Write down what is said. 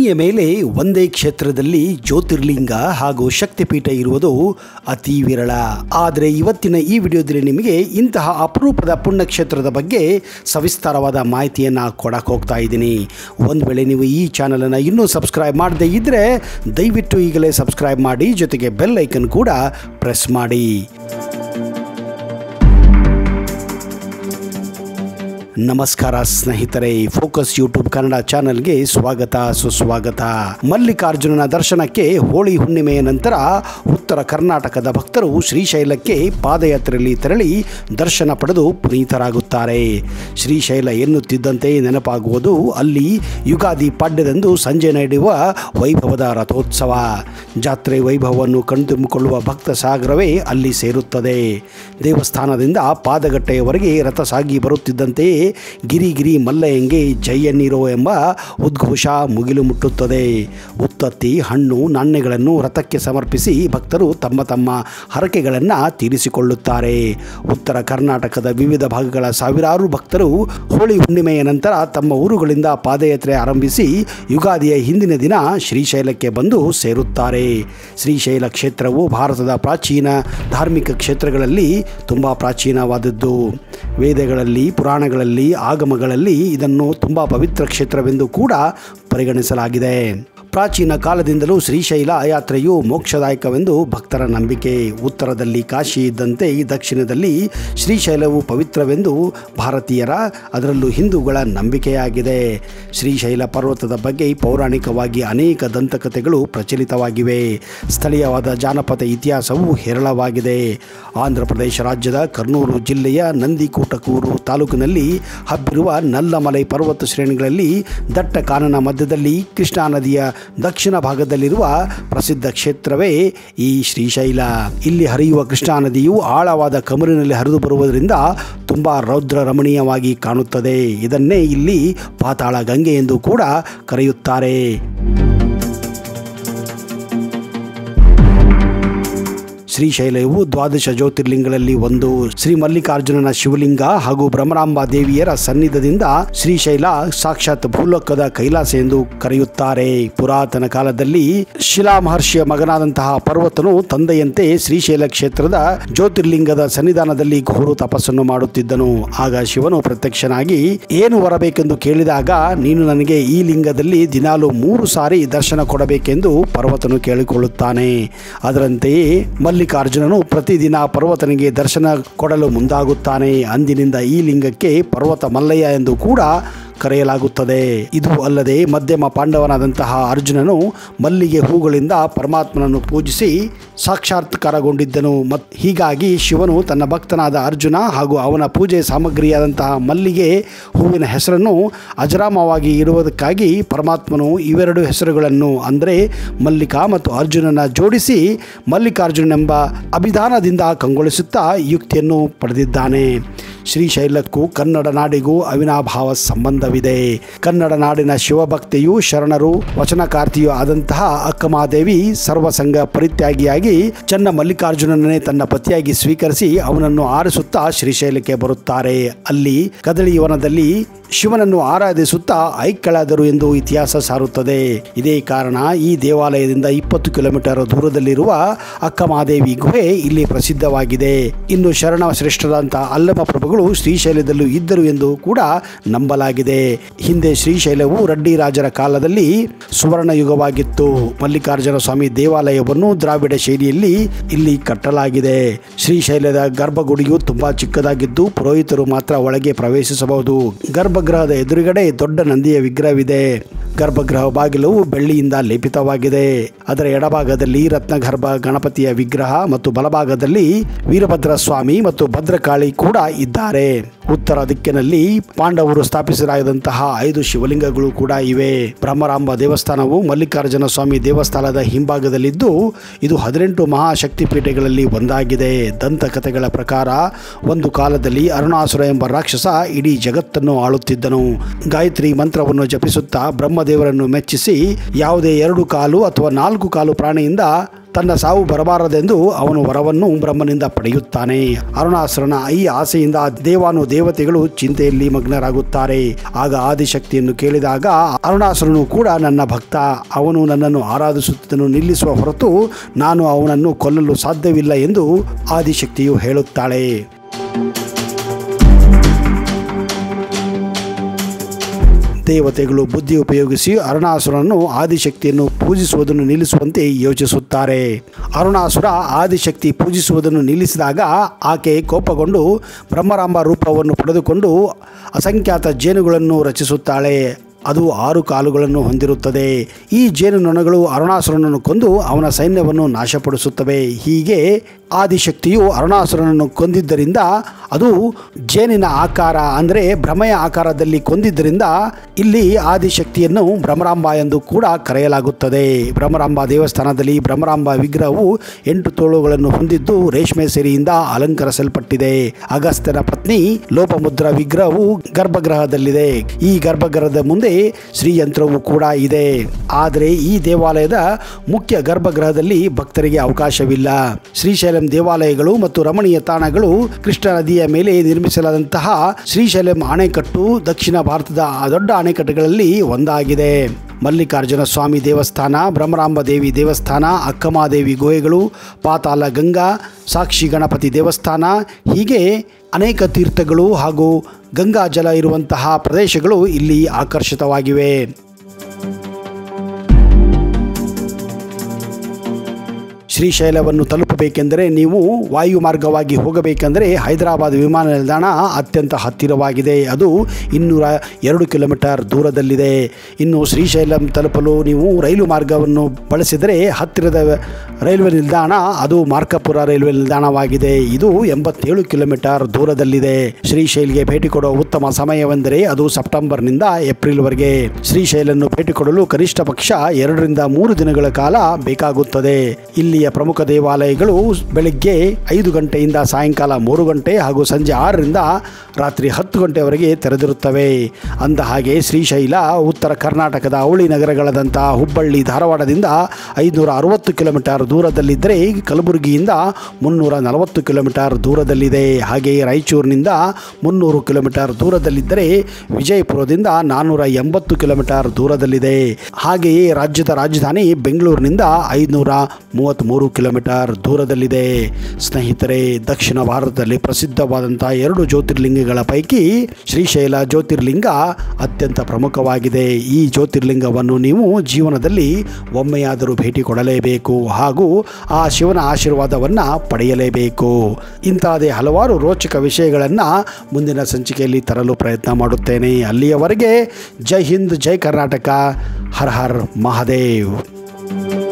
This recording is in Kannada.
ಭೂಮಿಯ ಮೇಲೆ ಒಂದೇ ಕ್ಷೇತ್ರದಲ್ಲಿ ಜ್ಯೋತಿರ್ಲಿಂಗ ಹಾಗೂ ಶಕ್ತಿಪೀಠ ಇರುವುದು ಅತಿ ವಿರಳ. ಆದರೆ ಇವತ್ತಿನ ಈ ವಿಡಿಯೋದಲ್ಲಿ ನಿಮಗೆ ಇಂತಹ ಅಪರೂಪದ ಪುಣ್ಯಕ್ಷೇತ್ರದ ಬಗ್ಗೆ ಸವಿಸ್ತಾರವಾದ ಮಾಹಿತಿಯನ್ನು ಕೊಡಕ್ಕೆ ಹೋಗ್ತಾ ಇದ್ದೀನಿ. ಒಂದು ವೇಳೆ ನೀವು ಈ ಚಾನಲನ್ನು ಇನ್ನೂ ಸಬ್ಸ್ಕ್ರೈಬ್ ಮಾಡದೇ ಇದ್ದರೆ ದಯವಿಟ್ಟು ಈಗಲೇ ಸಬ್ಸ್ಕ್ರೈಬ್ ಮಾಡಿ, ಜೊತೆಗೆ ಬೆಲ್ ಐಕನ್ ಕೂಡ ಪ್ರೆಸ್ ಮಾಡಿ. ನಮಸ್ಕಾರ ಸ್ನೇಹಿತರೆ, ಫೋಕಸ್ ಯೂಟ್ಯೂಬ್ ಕನ್ನಡ ಚಾನೆಲ್ಗೆ ಸ್ವಾಗತ ಸುಸ್ವಾಗತ. ಮಲ್ಲಿಕಾರ್ಜುನನ ದರ್ಶನಕ್ಕೆ ಹೋಳಿ ಹುಣ್ಣಿಮೆಯ ನಂತರ ಉತ್ತರ ಕರ್ನಾಟಕದ ಭಕ್ತರು ಶ್ರೀಶೈಲಕ್ಕೆ ಪಾದಯಾತ್ರೆಯಲ್ಲಿ ತೆರಳಿ ದರ್ಶನ ಪಡೆದು ಪುನೀತರಾಗುತ್ತಾರೆ. ಶ್ರೀಶೈಲ ಎನ್ನುತ್ತಿದ್ದಂತೆ ನೆನಪಾಗುವುದು ಅಲ್ಲಿ ಯುಗಾದಿ ಪಾಡ್ಯದಂದು ಸಂಜೆ ನಡೆಯುವ ವೈಭವದ ರಥೋತ್ಸವ. ಜಾತ್ರೆ ವೈಭವವನ್ನು ಕಣ್ತುಂಬಿಕೊಳ್ಳುವ ಭಕ್ತ ಸಾಗರವೇ ಅಲ್ಲಿ ಸೇರುತ್ತದೆ. ದೇವಸ್ಥಾನದಿಂದ ಪಾದಗಟ್ಟೆಯವರೆಗೆ ರಥ ಸಾಗಿ ಬರುತ್ತಿದ್ದಂತೆಯೇ ಗಿರಿ ಗಿರಿ ಮಲ್ಲಯ್ಯಂಗೆ ಜಯನ್ನೀರೋ ಎಂಬ ಉದ್ಘೋಷ ಮುಗಿಲು ಮುಟ್ಟುತ್ತದೆ. ಉತ್ತತ್ತಿ, ಹಣ್ಣು, ನಾಣ್ಯಗಳನ್ನು ರಥಕ್ಕೆ ಸಮರ್ಪಿಸಿ ಭಕ್ತರು ತಮ್ಮ ತಮ್ಮ ಹರಕೆಗಳನ್ನು ತೀರಿಸಿಕೊಳ್ಳುತ್ತಾರೆ. ಉತ್ತರ ಕರ್ನಾಟಕದ ವಿವಿಧ ಭಾಗಗಳ ಸಾವಿರಾರು ಭಕ್ತರು ಹೋಳಿ ಹುಣ್ಣಿಮೆಯ ನಂತರ ತಮ್ಮ ಊರುಗಳಿಂದ ಪಾದಯಾತ್ರೆ ಆರಂಭಿಸಿ ಯುಗಾದಿಯ ಹಿಂದಿನ ದಿನ ಶ್ರೀಶೈಲಕ್ಕೆ ಬಂದು ಸೇರುತ್ತಾರೆ. ಶ್ರೀಶೈಲ ಕ್ಷೇತ್ರವು ಭಾರತದ ಪ್ರಾಚೀನ ಧಾರ್ಮಿಕ ಕ್ಷೇತ್ರಗಳಲ್ಲಿ ತುಂಬ ಪ್ರಾಚೀನವಾದದ್ದು. ವೇದಗಳಲ್ಲಿ, ಪುರಾಣಗಳಲ್ಲಿ, ಆಗಮಗಳಲ್ಲಿ ಇದನ್ನು ತುಂಬ ಪವಿತ್ರ ಕ್ಷೇತ್ರವೆಂದು ಕೂಡ ಪರಿಗಣಿಸಲಾಗಿದೆ. ಪ್ರಾಚೀನ ಕಾಲದಿಂದಲೂ ಶ್ರೀಶೈಲ ಯಾತ್ರೆಯು ಮೋಕ್ಷದಾಯಕವೆಂದು ಭಕ್ತರ ನಂಬಿಕೆ. ಉತ್ತರದಲ್ಲಿ ಕಾಶಿ ಇದ್ದಂತೆ ದಕ್ಷಿಣದಲ್ಲಿ ಶ್ರೀಶೈಲವು ಪವಿತ್ರವೆಂದು ಭಾರತೀಯರ, ಅದರಲ್ಲೂ ಹಿಂದೂಗಳ ನಂಬಿಕೆಯಾಗಿದೆ. ಶ್ರೀಶೈಲ ಪರ್ವತದ ಬಗ್ಗೆ ಪೌರಾಣಿಕವಾಗಿ ಅನೇಕ ದಂತಕಥೆಗಳು ಪ್ರಚಲಿತವಾಗಿವೆ. ಸ್ಥಳೀಯವಾದ ಜಾನಪದ ಇತಿಹಾಸವು ಹೇರಳವಾಗಿದೆ. ಆಂಧ್ರ ಪ್ರದೇಶ ರಾಜ್ಯದ ಕರ್ನೂಲು ಜಿಲ್ಲೆಯ ನಂದಿಕೋಟಕೂರು ತಾಲೂಕಿನಲ್ಲಿ ಹಬ್ಬಿರುವ ನಲ್ಲಮಲೈ ಪರ್ವತ ಶ್ರೇಣಿಗಳಲ್ಲಿ ದಟ್ಟ ಕಾನನ ಮಧ್ಯದಲ್ಲಿ ಕೃಷ್ಣಾ ನದಿಯ ದಕ್ಷಿಣ ಭಾಗದಲ್ಲಿರುವ ಪ್ರಸಿದ್ಧ ಕ್ಷೇತ್ರವೇ ಈ ಶ್ರೀಶೈಲ. ಇಲ್ಲಿ ಹರಿಯುವ ಕೃಷ್ಣಾ ನದಿಯು ಆಳವಾದ ಕಮರಿನಲ್ಲಿ ಹರಿದು ಬರುವುದರಿಂದ ತುಂಬ ರೌದ್ರ ರಮಣೀಯವಾಗಿ ಕಾಣುತ್ತದೆ. ಇದನ್ನೇ ಇಲ್ಲಿ ಪಾತಾಳ ಗಂಗೆ ಎಂದು ಕೂಡ ಕರೆಯುತ್ತಾರೆ. ಶ್ರೀಶೈಲವು ದ್ವಾದಶ ಜ್ಯೋತಿರ್ಲಿಂಗಗಳಲ್ಲಿ ಒಂದು. ಶ್ರೀ ಮಲ್ಲಿಕಾರ್ಜುನನ ಶಿವಲಿಂಗ ಹಾಗೂ ಭ್ರಮರಾಂಬಾ ದೇವಿಯರ ಸನ್ನಿಧದಿಂದ ಶ್ರೀಶೈಲ ಸಾಕ್ಷಾತ್ ಭೂಲೋಕದ ಕೈಲಾಸ ಎಂದು ಕರೆಯುತ್ತಾರೆ. ಪುರಾತನ ಕಾಲದಲ್ಲಿ ಶಿಲಾ ಮಹರ್ಷಿಯ ಮಗನಾದಂತಹ ಪರ್ವತನು ತಂದೆಯಂತೆ ಶ್ರೀಶೈಲ ಕ್ಷೇತ್ರದ ಜ್ಯೋತಿರ್ಲಿಂಗದ ಸನ್ನಿಧಾನದಲ್ಲಿ ಘೋರ ತಪಸ್ಸನ್ನು ಮಾಡುತ್ತಿದ್ದನು. ಆಗ ಶಿವನು ಪ್ರತ್ಯಕ್ಷನಾಗಿ ಏನು ಬರಬೇಕೆಂದು ಕೇಳಿದಾಗ, ನೀನು ನನಗೆ ಈ ಲಿಂಗದಲ್ಲಿ ದಿನಾಲು 3 ಸಾರಿ ದರ್ಶನ ಕೊಡಬೇಕೆಂದು ಪರ್ವತನು ಕೇಳಿಕೊಳ್ಳುತ್ತಾನೆ. ಅದರಂತೆಯೇ ಮಲ್ಲಿಕಾರ್ಜುನನು ಪ್ರತಿದಿನ ಪರ್ವತನಿಗೆ ದರ್ಶನ ಕೊಡಲು ಮುಂದಾಗುತ್ತಾನೆ. ಅಂದಿನಿಂದ ಈ ಲಿಂಗಕ್ಕೆ ಪರ್ವತ ಮಲ್ಲಯ್ಯ ಎಂದು ಕೂಡ ಕರೆಯಲಾಗುತ್ತದೆ. ಇದು ಅಲ್ಲದೆ ಮಧ್ಯಮ ಪಾಂಡವನಾದಂತಹ ಅರ್ಜುನನು ಮಲ್ಲಿಗೆ ಹೂಗಳಿಂದ ಪರಮಾತ್ಮನನ್ನು ಪೂಜಿಸಿ ಸಾಕ್ಷಾತ್ಕಾರಗೊಂಡಿದ್ದನು. ಹೀಗಾಗಿ ಶಿವನು ತನ್ನ ಭಕ್ತನಾದ ಅರ್ಜುನ ಹಾಗೂ ಅವನ ಪೂಜೆ ಸಾಮಗ್ರಿಯಾದಂತಹ ಮಲ್ಲಿಗೆ ಹೂವಿನ ಹೆಸರನ್ನು ಅಜರಾಮವಾಗಿ ಇರುವುದಕ್ಕಾಗಿ ಪರಮಾತ್ಮನು ಇವೆರಡು ಹೆಸರುಗಳನ್ನು ಅಂದರೆ ಮಲ್ಲಿಕಾ ಮತ್ತು ಅರ್ಜುನನ ಜೋಡಿಸಿ ಮಲ್ಲಿಕಾರ್ಜುನೆಂಬ ಅಭಿಧಾನದಿಂದ ಕಂಗೊಳಿಸುತ್ತಾ ಯುಕ್ತಿಯನ್ನು ಪಡೆದಿದ್ದಾನೆ. ಶ್ರೀಶೈಲಕ್ಕೂ ಕನ್ನಡ ನಾಡಿಗೂ ಅವಿನಾಭಾವ ಸಂಬಂಧವಿದೆ. ಕನ್ನಡ ನಾಡಿನ ಶಿವಭಕ್ತೆಯು ಶರಣರು ವಚನಕಾರ್ತಿಯೂ ಆದಂತಹ ಅಕ್ಕಮಹಾದೇವಿ ಸರ್ವಸಂಗ ಪರಿತ್ಯಾಗಿಯಾಗಿ ಚನ್ನ ಮಲ್ಲಿಕಾರ್ಜುನನ್ನೇ ತನ್ನ ಪತಿಯಾಗಿ ಸ್ವೀಕರಿಸಿ ಅವನನ್ನು ಆರಿಸುತ್ತಾ ಶ್ರೀಶೈಲಕ್ಕೆ ಬರುತ್ತಾರೆ. ಅಲ್ಲಿ ಕದಳಿಯವನದಲ್ಲಿ ಶಿವನನ್ನು ಆರಾಧಿಸುತ್ತಾ ಐಕ್ಯಳಾದರು ಎಂದು ಇತಿಹಾಸ ಸಾರುತ್ತದೆ. ಇದೇ ಕಾರಣ ಈ ದೇವಾಲಯದಿಂದ 20 ಕಿಲೋಮೀಟರ್ ದೂರದಲ್ಲಿರುವ ಅಕ್ಕಮಹಾದೇವಿ ಗುಹೆ ಇಲ್ಲಿ ಪ್ರಸಿದ್ಧವಾಗಿದೆ. ಇನ್ನು ಶರಣ ಶ್ರೇಷ್ಠರಾದಂತಹ ಅಲ್ಲಮ ಪ್ರಭುಗಳು ಶ್ರೀಶೈಲದಲ್ಲೂ ಇದ್ದರು ಎಂದು ಕೂಡ ನಂಬಲಾಗಿದೆ. ಹಿಂದೆ ಶ್ರೀಶೈಲವು ರೆಡ್ಡಿ ರಾಜರ ಕಾಲದಲ್ಲಿ ಸುವರ್ಣ ಯುಗವಾಗಿತ್ತು. ಮಲ್ಲಿಕಾರ್ಜುನ ಸ್ವಾಮಿ ದೇವಾಲಯವನ್ನು ದ್ರಾವಿಡ ಶೈಲಿಯಲ್ಲಿ ಇಲ್ಲಿ ಕಟ್ಟಲಾಗಿದೆ. ಶ್ರೀಶೈಲದ ಗರ್ಭಗುಡಿಯು ತುಂಬಾ ಚಿಕ್ಕದಾಗಿದ್ದು ಪುರೋಹಿತರು ಮಾತ್ರ ಒಳಗೆ ಪ್ರವೇಶಿಸಬಹುದು. ಗರ್ಭಗೃಹದ ಎದುರುಗಡೆ ದೊಡ್ಡ ನಂದಿಯ ವಿಗ್ರಹವಿದೆ. ಗರ್ಭಗೃಹ ಬಾಗಿಲು ಬೆಳ್ಳಿಯಿಂದ ಲೇಪಿತವಾಗಿದೆ. ಅದರ ಎಡಭಾಗದಲ್ಲಿ ರತ್ನಗರ್ಭ ಗಣಪತಿಯ ವಿಗ್ರಹ ಮತ್ತು ಬಲಭಾಗದಲ್ಲಿ ವೀರಭದ್ರ ಸ್ವಾಮಿ ಮತ್ತು ಭದ್ರಕಾಳಿ ಕೂಡ ಇದ್ದಾರೆ. ಉತ್ತರ ದಿಕ್ಕಿನಲ್ಲಿ ಪಾಂಡವರು ಸ್ಥಾಪಿಸಲಾದಂತಹ 5 ಶಿವಲಿಂಗಗಳು ಕೂಡ ಇವೆ. ಬ್ರಹ್ಮರಾಂಬ ದೇವಸ್ಥಾನವು ಮಲ್ಲಿಕಾರ್ಜುನ ಸ್ವಾಮಿ ದೇವಸ್ಥಾನದ ಹಿಂಭಾಗದಲ್ಲಿದ್ದು ಇದು 18 ಮಹಾಶಕ್ತಿಪೀಠಗಳಲ್ಲಿ ಒಂದಾಗಿದೆ. ದಂತಕಥೆಗಳ ಪ್ರಕಾರ ಒಂದು ಕಾಲದಲ್ಲಿ ಅರುಣಾಸುರ ಎಂಬ ರಾಕ್ಷಸ ಇಡೀ ಜಗತ್ತನ್ನು ಆಳುತ್ತಿದ್ದನು. ಗಾಯತ್ರಿ ಮಂತ್ರವನ್ನು ಜಪಿಸುತ್ತಾ ಬ್ರಹ್ಮದೇವರನ್ನು ಮೆಚ್ಚಿಸಿ ಯಾವುದೇ 2 ಕಾಲು ಅಥವಾ 4 ಕಾಲು ಪ್ರಾಣಿಯಿಂದ ತನ್ನ ಸಾವು ಬರಬಾರದೆಂದು ಅವನು ವರವನ್ನು ಬ್ರಹ್ಮನಿಂದ ಪಡೆಯುತ್ತಾನೆ. ಅರುಣಾಸುರನ ಈ ಆಸೆಯಿಂದ ದೇವಾನುದೇವತೆಗಳು ಚಿಂತೆಯಲ್ಲಿ ಮಗ್ನರಾಗುತ್ತಾರೆ. ಆಗ ಆದಿಶಕ್ತಿಯನ್ನು ಕೇಳಿದಾಗ ಅರುಣಾಸುರನು ಕೂಡ ನನ್ನ ಭಕ್ತ, ಅವನು ನನ್ನನ್ನು ಆರಾಧಿಸುವುದನ್ನು ನಿಲ್ಲಿಸುವ ಹೊರತು ನಾನು ಅವನನ್ನು ಕೊಲ್ಲಲು ಸಾಧ್ಯವಿಲ್ಲ ಎಂದು ಆದಿಶಕ್ತಿಯು ಹೇಳುತ್ತಾಳೆ. ದೇವತೆಗಳು ಬುದ್ಧಿ ಉಪಯೋಗಿಸಿ ಅರುಣಾಸುರನನ್ನು ಆದಿಶಕ್ತಿಯನ್ನು ಪೂಜಿಸುವುದನ್ನು ನಿಲ್ಲಿಸುವಂತೆ ಯೋಚಿಸುತ್ತಾರೆ. ಅರುಣಾಸುರ ಆದಿಶಕ್ತಿ ಪೂಜಿಸುವುದನ್ನು ನಿಲ್ಲಿಸಿದಾಗ ಆಕೆ ಕೋಪಗೊಂಡು ಬ್ರಹ್ಮರಾಂಬ ರೂಪವನ್ನು ಪಡೆದುಕೊಂಡು ಅಸಂಖ್ಯಾತ ಜೇನುಗಳನ್ನು ರಚಿಸುತ್ತಾಳೆ. ಅದು 6 ಕಾಲುಗಳನ್ನು ಹೊಂದಿರುತ್ತದೆ. ಈ ಜೇನುನೊಣಗಳು ಅರುಣಾಸುರನನ್ನು ಕೊಂದು ಅವನ ಸೈನ್ಯವನ್ನು ನಾಶಪಡಿಸುತ್ತವೆ. ಹೀಗೆ ಆದಿಶಕ್ತಿಯು ಅರುಣಾಸುರನನ್ನು ಕೊಂದಿದ್ದರಿಂದ, ಅದು ಜೇನಿನ ಆಕಾರ ಅಂದರೆ ಭ್ರಮೆಯ ಆಕಾರದಲ್ಲಿ ಕೊಂದಿದ್ದರಿಂದ ಇಲ್ಲಿ ಆದಿಶಕ್ತಿಯನ್ನು ಭ್ರಮರಾಂಬ ಎಂದು ಕೂಡ ಕರೆಯಲಾಗುತ್ತದೆ. ಭ್ರಮರಾಂಬ ದೇವಸ್ಥಾನದಲ್ಲಿ ಭ್ರಮರಾಂಬ ವಿಗ್ರಹವು 8 ತೋಳುಗಳನ್ನು ಹೊಂದಿದ್ದು ರೇಷ್ಮೆ ಸೀರೆಯಿಂದ ಅಲಂಕರಿಸಲ್ಪಟ್ಟಿದೆ. ಅಗಸ್ತ್ಯನ ಪತ್ನಿ ಲೋಪಮುದ್ರ ವಿಗ್ರಹವು ಗರ್ಭಗೃಹದಲ್ಲಿದೆ. ಈ ಗರ್ಭಗೃಹದ ಮುಂದೆ ಶ್ರೀಯಂತ್ರವು ಕೂಡ ಇದೆ. ಆದರೆ ಈ ದೇವಾಲಯದ ಮುಖ್ಯ ಗರ್ಭಗೃಹದಲ್ಲಿ ಭಕ್ತರಿಗೆ ಅವಕಾಶವಿಲ್ಲ. ಶ್ರೀಶೈಲ ದೇವಾಲಯಗಳು ಮತ್ತು ರಮಣೀಯ ತಾಣಗಳು ಕೃಷ್ಣಾ ನದಿಯ ಮೇಲೆ ನಿರ್ಮಿಸಲಾದಂತಹ ಶ್ರೀಶೈಲಂ ಅಣೆಕಟ್ಟು ದಕ್ಷಿಣ ಭಾರತದ ದೊಡ್ಡ ಅಣೆಕಟ್ಟುಗಳಲ್ಲಿ ಒಂದಾಗಿದೆ. ಮಲ್ಲಿಕಾರ್ಜುನ ಸ್ವಾಮಿ ದೇವಸ್ಥಾನ, ಭ್ರಮರಾಂಬ ದೇವಿ ದೇವಸ್ಥಾನ, ಅಕ್ಕಮಾದೇವಿ ಗುಹೆಗಳು, ಪಾತಾಳ ಗಂಗಾ, ಸಾಕ್ಷಿ ಗಣಪತಿ ದೇವಸ್ಥಾನ, ಹೀಗೆ ಅನೇಕ ತೀರ್ಥಗಳು ಹಾಗೂ ಗಂಗಾ ಜಲ ಇರುವಂತಹ ಪ್ರದೇಶಗಳು ಇಲ್ಲಿ ಆಕರ್ಷಿತವಾಗಿವೆ. ಶ್ರೀಶೈಲವನ್ನು ತಲುಪಬೇಕೆಂದರೆ ನೀವು ವಾಯು ಮಾರ್ಗವಾಗಿ ಹೋಗಬೇಕೆಂದರೆ ಹೈದರಾಬಾದ್ ವಿಮಾನ ನಿಲ್ದಾಣ ಅತ್ಯಂತ ಹತ್ತಿರವಾಗಿದೆ. ಅದು 202 ಕಿಲೋಮೀಟರ್ ದೂರದಲ್ಲಿದೆ. ಇನ್ನು ಶ್ರೀಶೈಲಂ ತಲುಪಲು ನೀವು ರೈಲು ಮಾರ್ಗವನ್ನು ಬಳಸಿದರೆ ಹತ್ತಿರದ ರೈಲ್ವೆ ನಿಲ್ದಾಣ ಅದು ಮಾರ್ಕಪುರ ರೈಲ್ವೆ ನಿಲ್ದಾಣವಾಗಿದೆ. ಇದು 87 ಕಿಲೋಮೀಟರ್ ದೂರದಲ್ಲಿದೆ. ಶ್ರೀಶೈಲಿಗೆ ಭೇಟಿ ಕೊಡುವ ಉತ್ತಮ ಸಮಯವೆಂದರೆ ಅದು ಸೆಪ್ಟೆಂಬರ್ನಿಂದ ಏಪ್ರಿಲ್ವರೆಗೆ. ಶ್ರೀಶೈಲನ್ನು ಭೇಟಿ ಕೊಡಲು ಕನಿಷ್ಠ ಪಕ್ಷ 2 ರಿಂದ 3 ದಿನಗಳ ಕಾಲ ಬೇಕಾಗುತ್ತದೆ. ಇಲ್ಲಿಯ ಪ್ರಮುಖ ದೇವಾಲಯಗಳು ಬೆಳಿಗ್ಗೆ 5 ಗಂಟೆಯಿಂದ ಸಾಯಂಕಾಲ 3 ಗಂಟೆ ಹಾಗೂ ಸಂಜೆ 6 ರಿಂದ ರಾತ್ರಿ 10 ಗಂಟೆವರೆಗೆ ತೆರೆದಿರುತ್ತವೆ. ಅಂದ ಹಾಗೆ ಶ್ರೀಶೈಲ ಉತ್ತರ ಕರ್ನಾಟಕದ ಅವಳಿ ನಗರಗಳಾದಂತಹ ಹುಬ್ಬಳ್ಳಿ, ಧಾರವಾಡದಿಂದ 560 ಕಿಲೋಮೀಟರ್ ದೂರದಲ್ಲಿದ್ದರೆ ಕಲಬುರಗಿಯಿಂದ 340 ಕಿಲೋಮೀಟರ್ ದೂರದಲ್ಲಿದೆ. ಹಾಗೆಯೇ ರಾಯಚೂರಿನಿಂದ 300 ಕಿಲೋಮೀಟರ್ ದೂರದಲ್ಲಿದ್ದರೆ ವಿಜಯಪುರದಿಂದ 480 ಕಿಲೋಮೀಟರ್ ದೂರದಲ್ಲಿದೆ. ಹಾಗೆಯೇ ರಾಜ್ಯದ ರಾಜಧಾನಿ ಬೆಂಗಳೂರಿನಿಂದ 533 ಕಿಲೋಮೀಟರ್ ದೂರದಲ್ಲಿದೆ. ಸ್ನೇಹಿತರೆ, ದಕ್ಷಿಣ ಭಾರತದಲ್ಲಿ ಪ್ರಸಿದ್ಧವಾದಂತಹ 2 ಜ್ಯೋತಿರ್ಲಿಂಗಗಳ ಪೈಕಿ ಶ್ರೀಶೈಲ ಜ್ಯೋತಿರ್ಲಿಂಗ ಅತ್ಯಂತ ಪ್ರಮುಖವಾಗಿದೆ. ಈ ಜ್ಯೋತಿರ್ಲಿಂಗವನ್ನು ನೀವು ಜೀವನದಲ್ಲಿ ಒಮ್ಮೆಯಾದರೂ ಭೇಟಿ ಕೊಡಲೇಬೇಕು ಹಾಗೂ ಆ ಶಿವನ ಆಶೀರ್ವಾದವನ್ನು ಪಡೆಯಲೇಬೇಕು. ಇಂತಹದೇ ಹಲವಾರು ರೋಚಕ ವಿಷಯಗಳನ್ನು ಮುಂದಿನ ಸಂಚಿಕೆಯಲ್ಲಿ ತರಲು ಪ್ರಯತ್ನ ಮಾಡುತ್ತೇನೆ. ಅಲ್ಲಿಯವರೆಗೆ ಜೈ ಹಿಂದ್, ಜೈ ಕರ್ನಾಟಕ, ಹರ್ ಹರ್ ಮಹಾದೇವ್.